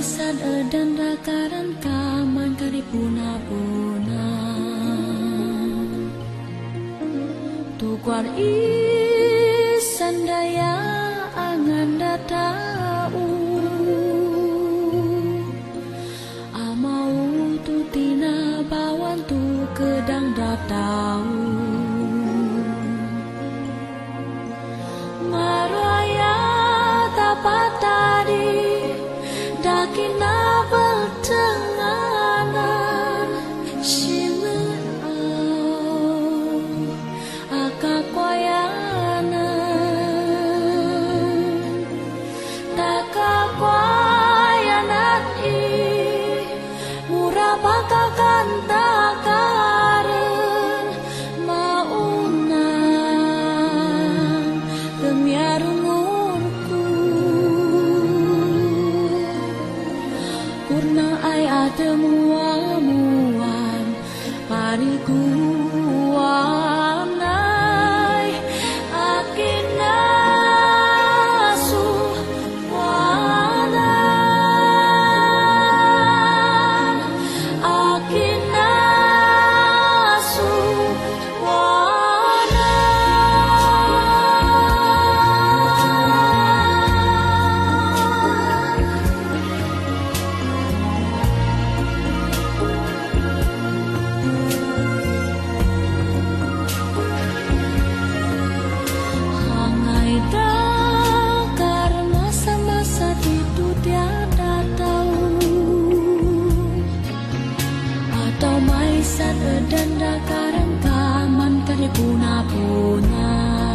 maisan edan rakaran kaman kari puna-puna tukwar isan daya angan datau amau tu tina bawan tu kedang datau maraya tapatari dakina bertenganan simeau akakwayanan takakwayanan murah bakakan takaren maunan kemiarungurku purna ay atemuamuan parikuanay maisan edan rakaran kaman kari puna-puna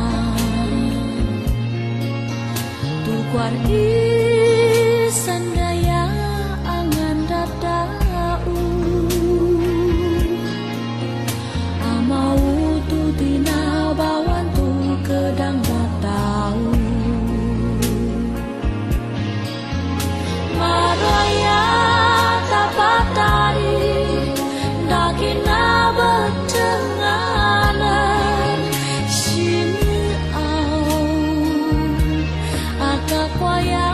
tukwar isan daya angan datau amau tu tina bawan tu kedang datau maraya tapatari dakina bertenganan simeau akakwayanan